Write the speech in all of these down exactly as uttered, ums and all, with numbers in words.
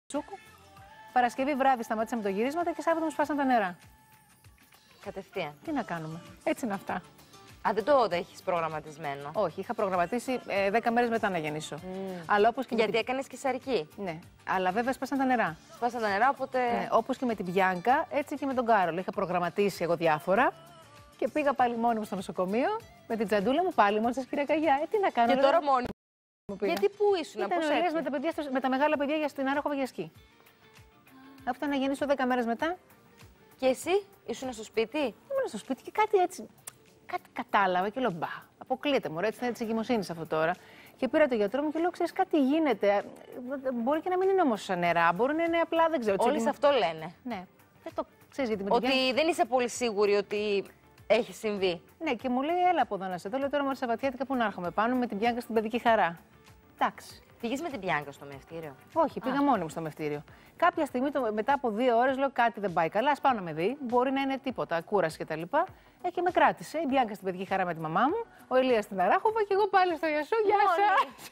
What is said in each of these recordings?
Τσούκου. Παρασκευή βράδυ σταματήσαμε το γυρίσματα και Σάββατο μου σπάσαν τα νερά. Κατευθείαν. Τι να κάνουμε. Έτσι είναι αυτά. Α, δεν το έχεις προγραμματισμένο. Όχι, είχα προγραμματίσει ε, δέκα μέρες μετά να γεννήσω. Mm. Αλλά όπως και Γιατί με έκανες κυσαρική. Ναι, αλλά βέβαια σπάσαν τα νερά. Σπάσαν τα νερά, οπότε. Ναι, όπως και με την Μπιάνκα, έτσι και με τον Κάρολ. Είχα προγραμματίσει εγώ διάφορα και πήγα πάλι μόνη μου στο νοσοκομείο με την τζαντούλα μου πάλι μόνη σας, κυρία Καγιά. Ε, τι να κάνω. Και τώρα μόνη μου πήγα. Γιατί πού ήσουν, Ήταν πώς με, τα παιδιά, με τα μεγάλα παιδιά για στην Άραχοβα για σκι. Αυτό να γεννήσω δέκα μέρες μετά. Και εσύ ήσουν στο σπίτι. Ήμουν στο σπίτι και κάτι έτσι. Κάτι κατάλαβα και λέω μπα. Αποκλείεται μου, έτσι είναι τη εγκυμοσύνη αυτό τώρα. Και πήρα το γιατρό μου και λέω: Ξέρεις, κάτι γίνεται. Μπορεί και να μην είναι όμως νερά, μπορεί να είναι απλά, δεν ξέρω. Όλοι σε αυτό λένε. Ναι. Δεν το ξέρεις γιατί με Ότι την δεν είσαι πολύ σίγουρη ότι έχει συμβεί. Ναι, και μου λέει: Έλα από εδώ να σε δω. Λέω τώρα: Μωρή Σαββατιάτικα που να έρχομαι πάνω με την Μπιάνκα στην παιδική χαρά. Εντάξει. Πήγες με την Μπιάνκα στο μευτήριο. Όχι, πήγα μόνη μου στο μευτήριο. Κάποια στιγμή, το, μετά από δύο ώρες, λέω: Κάτι δεν πάει καλά. Ας πάω να με δει. Μπορεί να είναι τίποτα, κούραση κτλ. Ε, και με κράτησε. Η Μπιάνκα στην παιδική χαρά με τη μαμά μου, ο Ηλίας στην Αράχοβα και εγώ πάλι στο Ιασού. Γεια σας!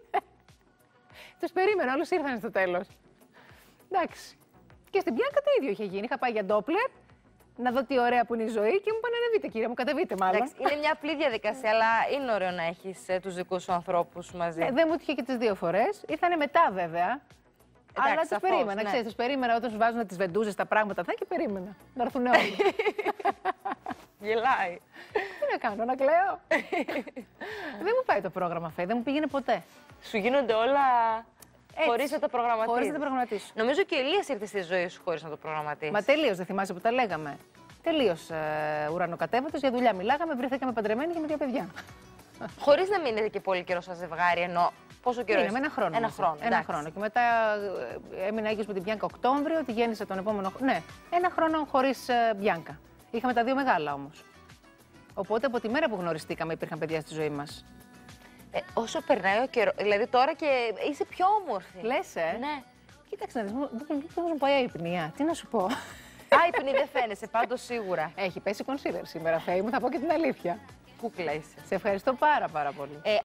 Τους περίμενα, όλους ήρθαν στο τέλος. Εντάξει. Και στην Μπιάνκα το ίδιο είχε γίνει. Είχα πάει για ντόπλερ, να δω τι ωραία που είναι η ζωή και μου είπαν: Ανεβείτε, κύριε μου, κατεβείτε μάλλον. Εντάξει, είναι μια απλή διαδικασία, αλλά είναι ωραίο να έχεις ε, τους δικούς σου ανθρώπους μαζί. Ε, δεν μου τύχε και τις δύο φορές. Ήρθανε μετά βέβαια. Εντάξει, αλλά τους σαφώς, περίμενα, ναι. ξέρεις, τους περίμενα όταν σου βάζουν τις βεντούζες, τα πράγματα αυτά και περίμενα να έρθουν όλοι. Γελάει. Τι να κάνω, να κλαίω. Δεν μου πάει το πρόγραμμα, Φέη, δεν μου πήγαινε ποτέ. Σου γίνονται όλα χωρίς να τα προγραμματίσεις. Χωρίς να τα προγραμματίσω. Νομίζω και η Ηλίας ήρθε στη ζωή σου χωρίς να το προγραμματίσεις. Μα τελείως, δεν θυμάσαι που τα λέγαμε. Τελείως ε, ουρανοκατέβατος, για δουλειά μιλάγαμε, βρεθήκαμε παντρεμένοι και με δύο παιδιά. Χωρίς να μείνετε και πολύ καιρό σαν ζευγάρι, ενώ πόσο καιρό. Μείναμε ένα χρόνο. Ένα μέσα. χρόνο. Ένα χρόνο. Και μετά ε, έμεινα έγκυος με την Μπιάνκα Οκτώβριο, τη γέννησα τον επόμενο χρόνο. Ναι, ένα χρόνο χωρίς ε, Μπιάνκα. Είχαμε τα δύο μεγάλα όμως. Οπότε από τη μέρα που γνωριστήκαμε υπήρχαν παιδιά στη ζωή μας. Ε, όσο περνάει ο καιρό, δηλαδή τώρα και είσαι πιο όμορφη. Λες, ε. Ναι. Κοίταξε να δεις, μου, μου, μου πάει η υπνία. Τι να σου πω. Άϊπνη δεν φαίνεσαι, πάντως σίγουρα. Έχει πέσει κονσίλερ σήμερα, Φέη μου, θα πω και την αλήθεια. Κούκλα είσαι. Σε ευχαριστώ πάρα πάρα πολύ. Ε,